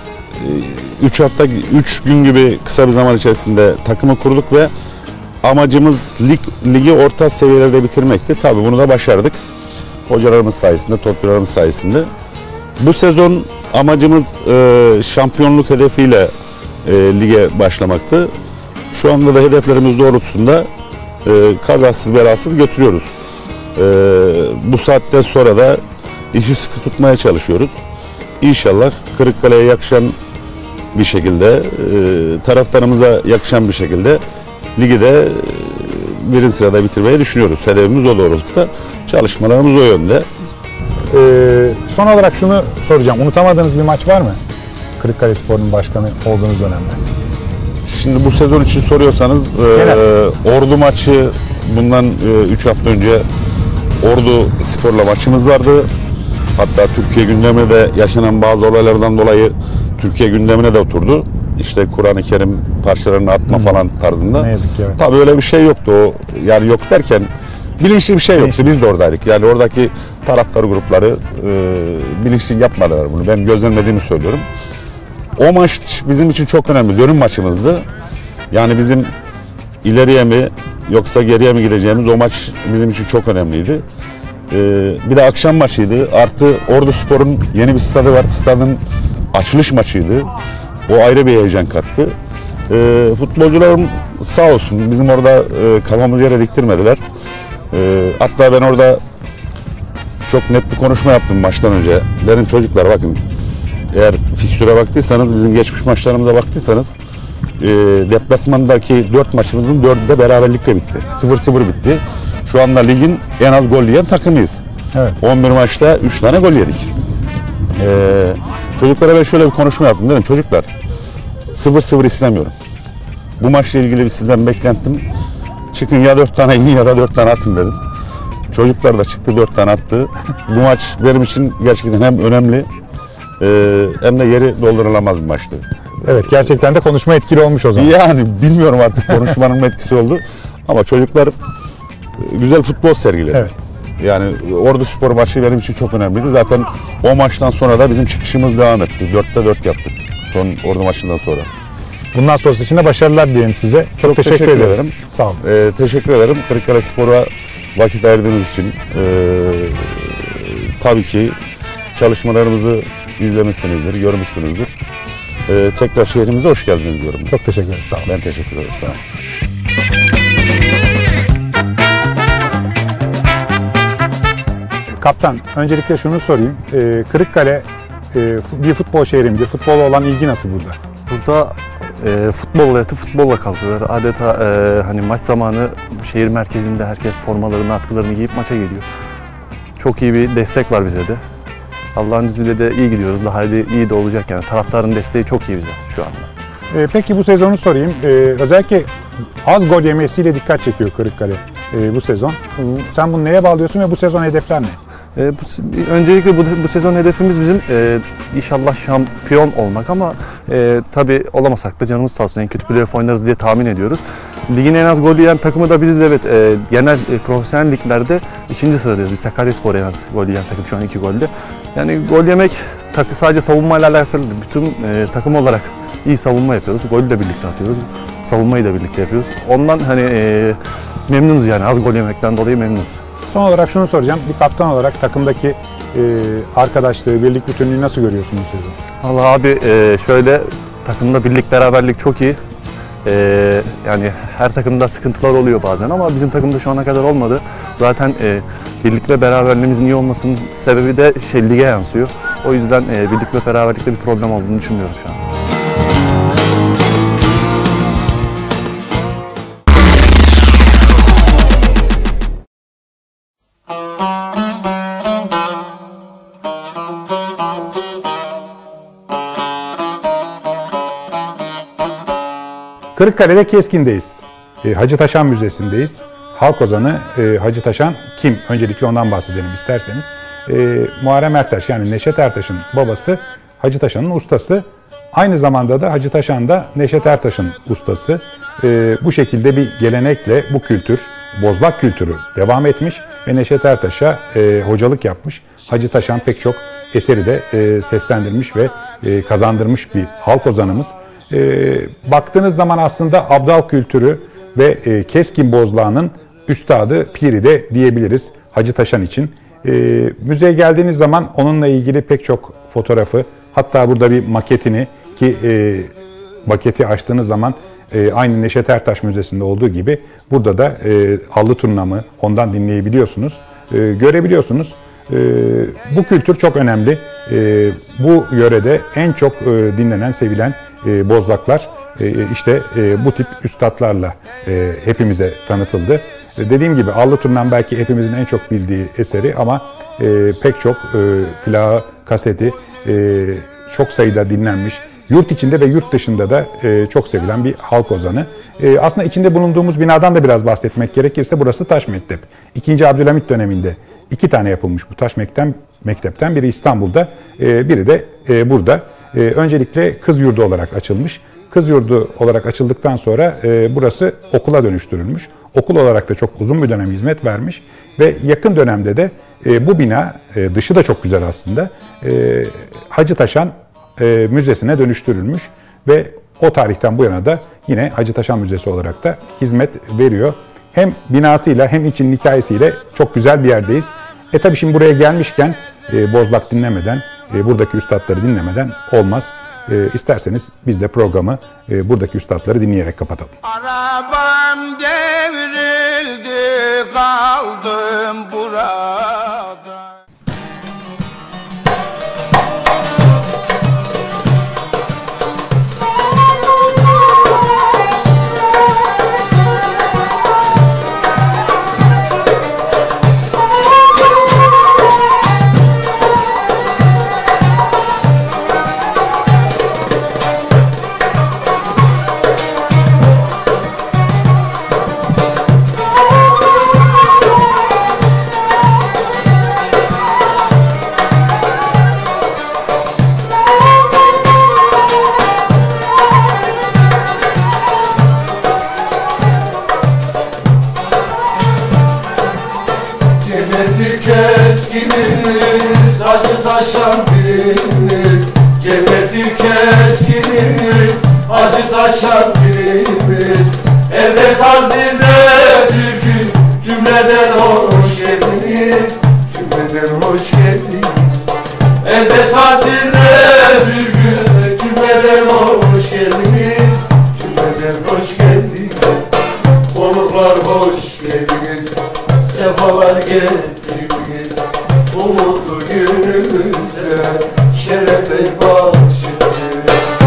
üç hafta üç gün gibi kısa bir zaman içerisinde takımı kurduk ve amacımız lig, ligi orta seviyelerde bitirmekti. Tabii bunu da başardık. Hocalarımız sayesinde, topçularımız sayesinde. Bu sezon amacımız e, şampiyonluk hedefiyle e, lige başlamaktı. Şu anda da hedeflerimiz doğrultusunda e, kazasız belasız götürüyoruz. E, bu saatten sonra da İşi sıkı tutmaya çalışıyoruz. İnşallah Kırıkkale'ye yakışan bir şekilde, e, taraftarımıza yakışan bir şekilde ligi de e, birinci sırada bitirmeyi düşünüyoruz. Hedefimiz o doğrultuda. Çalışmalarımız o yönde. Ee, son olarak şunu soracağım. Unutamadığınız bir maç var mı? Kırıkkalespor'un başkanı olduğunuz dönemde. Şimdi bu sezon için soruyorsanız e, Ordu maçı bundan üç hafta önce Ordu Spor'la maçımız vardı. Hatta Türkiye gündemine de yaşanan bazı olaylardan dolayı Türkiye gündemine de oturdu. İşte Kur'an-ı Kerim parçalarını atma hmm. falan tarzında. Ne yazık ki evet. Tabii öyle bir şey yoktu. O yani yok derken bilinçli bir şey yoktu. Bilinçli. Biz de oradaydık. Yani oradaki taraftar grupları e, bilinçli yapmadılar bunu. Ben gözlemlediğimi söylüyorum. O maç bizim için çok önemli. Dönüm maçımızdı. Yani bizim ileriye mi yoksa geriye mi gideceğimiz o maç bizim için çok önemliydi. Ee, bir de akşam maçıydı. Artı Ordu Spor'un yeni bir stadı var. Stadın açılış maçıydı. O ayrı bir heyecan kattı. Ee, futbolcularım sağ olsun bizim orada e, kafamızı yere diktirmediler. Ee, hatta ben orada çok net bir konuşma yaptım maçtan önce. Dedim çocuklar bakın eğer fikstüre baktıysanız bizim geçmiş maçlarımıza baktıysanız e, deplasmandaki dört maçımızın dördü de beraberlikle bitti. sıfır sıfır bitti. Şu anda ligin en az gol yiyen takımıyız. Evet. on bir maçta üç tane gol yedik. Ee, çocuklara ben şöyle bir konuşma yaptım. Dedim çocuklar sıfır sıfır istemiyorum. Bu maçla ilgili sizden beklentim. Çıkın ya dört tane yiyin ya da dört tane atın dedim. Çocuklar da çıktı dört tane attı. Bu maç benim için gerçekten hem önemli e, hem de yeri doldurulamaz bir maçtı. Evet gerçekten de konuşma etkili olmuş o zaman. Yani bilmiyorum artık konuşmanın etkisi oldu. Ama çocuklar güzel futbol sergiledi. Evet. Yani Ordu Spor maçı benim için çok önemliydi. Zaten o maçtan sonra da bizim çıkışımız devam etti. dörtte dört yaptık son Ordu maçından sonra. Bundan sonrası için de başarılar dilerim size. Çok, Çok teşekkür, teşekkür ederiz. ederim. Sağ olun. Ee, teşekkür ederim. Kırıkkale Spor'a vakit ayırdığınız için. Ee, tabii ki çalışmalarımızı izlemişsinizdir, görmüşsünüzdür. Ee, tekrar şehrimize hoş geldiniz diyorum. Çok teşekkür ederiz. Sağ olun. Ben teşekkür ederim. Sağ olun. Kaptan, öncelikle şunu sorayım. Ee, Kırıkkale e, bir futbol şehri midir? Futbola olan ilgi nasıl burada? Burada e, futbolla yatıp futbolla kalkıyorlar. Adeta e, hani maç zamanı şehir merkezinde herkes formalarını, atkılarını giyip maça geliyor. Çok iyi bir destek var bize de. Allah'ın izniyle de iyi gidiyoruz. Daha da iyi de olacak yani. Taraftarın desteği çok iyi bize şu anda. Ee, peki bu sezonu sorayım. Ee, özellikle az gol yemesiyle dikkat çekiyor Kırıkkale e, bu sezon. Sen bunu neye bağlıyorsun ve bu sezon hedefler ne? E, bu, öncelikle bu, bu sezon hedefimiz bizim e, inşallah şampiyon olmak ama e, tabii olamasak da canımız sağ olsun en kötü playoff oynarız diye tahmin ediyoruz. Ligin en az gol yiyen takımı da biziz evet. E, genel e, profesyonel liglerde ikinci sıradayız. Biz Sakaryaspor en az gol yiyen takım şu an iki golle. Yani gol yemek tak, sadece savunmayla alakalı değil. Bütün e, takım olarak iyi savunma yapıyoruz. Golü de birlikte atıyoruz. Savunmayı da birlikte yapıyoruz. Ondan hani e, memnunuz yani az gol yemekten dolayı memnunuz. Son olarak şunu soracağım. Bir kaptan olarak takımdaki e, arkadaşlığı, birlik bütünlüğü nasıl görüyorsun bu sezon? Vallahi abi e, şöyle takımda birlik beraberlik çok iyi. E, yani her takımda sıkıntılar oluyor bazen ama bizim takımda şu ana kadar olmadı. Zaten e, birlik ve beraberliğimizin iyi olmasının sebebi de şey, lige yansıyor. O yüzden e, birlik ve beraberlikte bir problem olduğunu düşünmüyorum şu an. Kırıkkale'de Keskin'deyiz. E, Hacı Taşan Müzesi'ndeyiz. Halk ozanı e, Hacı Taşan kim? Öncelikle ondan bahsedelim isterseniz. E, Muharrem Ertaş yani Neşet Ertaş'ın babası Hacı Taşan'ın ustası. Aynı zamanda da Hacı Taşan da Neşet Ertaş'ın ustası. E, bu şekilde bir gelenekle bu kültür, bozlak kültürü devam etmiş ve Neşet Ertaş'a e, hocalık yapmış. Hacı Taşan pek çok eseri de e, seslendirmiş ve e, kazandırmış bir halk ozanımız. E, baktığınız zaman aslında Abdal kültürü ve e, Keskin bozlağının üstadı, piri de diyebiliriz Hacı Taşan için. E, müzeye geldiğiniz zaman onunla ilgili pek çok fotoğrafı, hatta burada bir maketini ki e, maketi açtığınız zaman e, aynı Neşet Ertaş Müzesi'nde olduğu gibi burada da e, Allı Turnamı ondan dinleyebiliyorsunuz, e, görebiliyorsunuz. E, bu kültür çok önemli. E, bu yörede en çok e, dinlenen, sevilen e, bozlaklar e, işte e, bu tip üstadlarla e, hepimize tanıtıldı. E, dediğim gibi Allı Turnam belki hepimizin en çok bildiği eseri ama e, pek çok e, plağı, kaseti e, çok sayıda dinlenmiş. Yurt içinde ve yurt dışında da e, çok sevilen bir halk ozanı. E, aslında içinde bulunduğumuz binadan da biraz bahsetmek gerekirse burası Taş Mektep. İkinci Abdülhamit döneminde iki tane yapılmış bu Taş Mektep, Mektepten. Biri İstanbul'da, e, biri de e, burada. E, öncelikle kız yurdu olarak açılmış. Kız yurdu olarak açıldıktan sonra e, burası okula dönüştürülmüş. Okul olarak da çok uzun bir dönem hizmet vermiş ve yakın dönemde de e, bu bina, e, dışı da çok güzel aslında, e, Hacı Taşan e, Müzesi'ne dönüştürülmüş ve o tarihten bu yana da yine Hacı Taşan Müzesi olarak da hizmet veriyor. Hem binasıyla hem içinin hikayesiyle çok güzel bir yerdeyiz. E tabi şimdi buraya gelmişken e, bozlak dinlemeden, e, buradaki üstadları dinlemeden olmaz. E, isterseniz biz de programı e, buradaki üstadları dinleyerek kapatalım. Arabam devrildi, kaldım burada. Cenneti keskininiz, acı taşan biriniz. Cenneti keskininiz, acı taşan biriniz. Elde saz dilde türkü, cümleden hoş geldiniz. Cümleden hoş geldiniz. Elde saz dilde türkü, cümleden hoş geldiniz. Cümleden hoş geldiniz. Konuklar hoş geldiniz. Sefalar getirdiniz. Bu mutlu günümüze şerefle bahşediniz.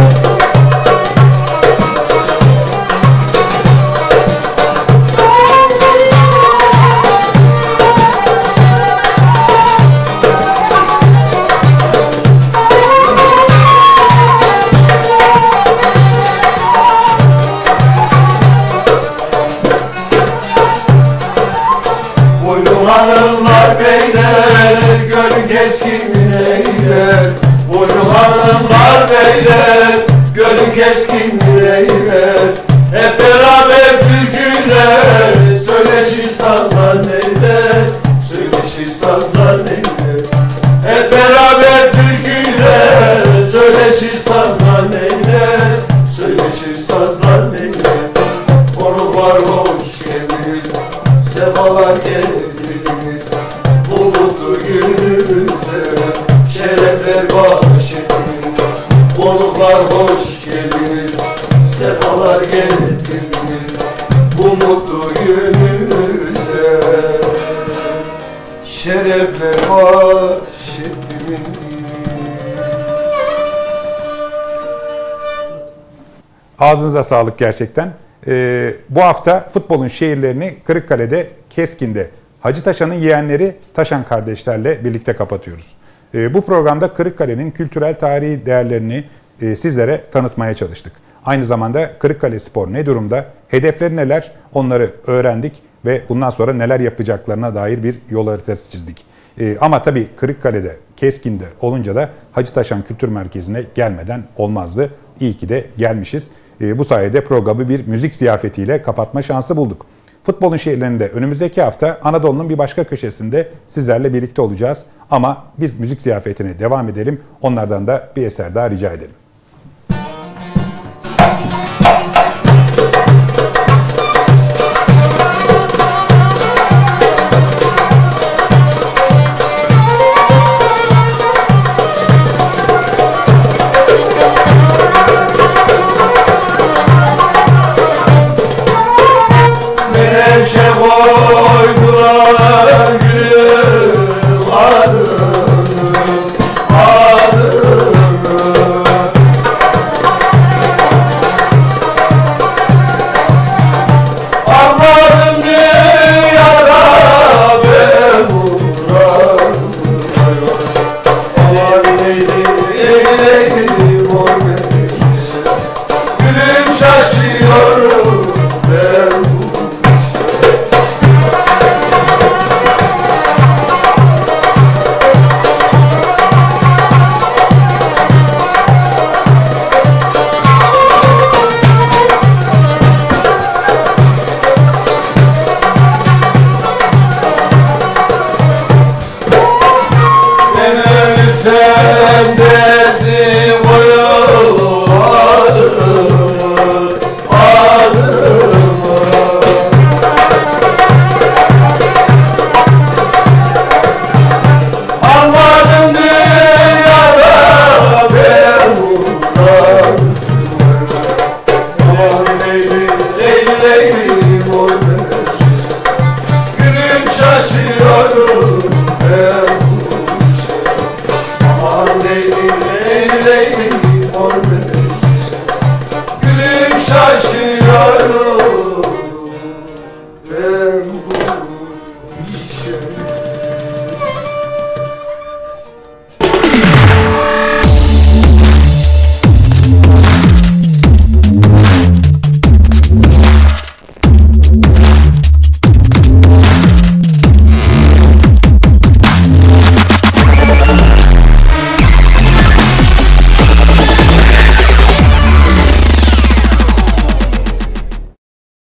Hanımlar beyler, görün keskin neyler. Buyurun hanımlar beyler, görün keskin neyler. Hep beraber türküler, söyleşir sazlar neyler. Söyleşir sazlar neyler. Hep beraber türküler, söyleşir sazlar neyler. Söyleşir sazlar neyler. Konuklar hoş geldiniz, sefalar getirdiniz. Bu mutlu günümüze şerefler bahşediniz. Konuklar hoş geldiniz, sefalar getirdiniz. Bu mutlu günümüze şerefler bahşediniz. Ağzınıza sağlık gerçekten. Ee, bu hafta futbolun şehirlerini Kırıkkale'de, Keskin'de, Hacı Taşan'ın yeğenleri Taşan kardeşlerle birlikte kapatıyoruz. Ee, bu programda Kırıkkale'nin kültürel tarihi değerlerini e, sizlere tanıtmaya çalıştık. Aynı zamanda Kırıkkale Spor ne durumda, hedefleri neler onları öğrendik ve bundan sonra neler yapacaklarına dair bir yol haritası çizdik. Ee, ama tabii Kırıkkale'de, Keskin'de olunca da Hacı Taşan Kültür Merkezi'ne gelmeden olmazdı. İyi ki de gelmişiz. Ee, bu sayede programı bir müzik ziyafetiyle kapatma şansı bulduk. Futbolun şehirlerinde önümüzdeki hafta Anadolu'nun bir başka köşesinde sizlerle birlikte olacağız. Ama biz müzik ziyafetine devam edelim. Onlardan da bir eser daha rica edelim. Koydular gülüm adını, adını. Anladım dünyada ben muradımı. Aman neydim, eyleydim o menekşe. Gülüm şaşıyorum ben. Sen derdi boyu adımı, adımı. Anladım dünyada ben muradımı. Aman leyli, leyli, leyli mor meşe. Gülüm şaşıyorum ben. Leyli, leyli, leyli, mor meşe. Gülüm şaşıyorum ben.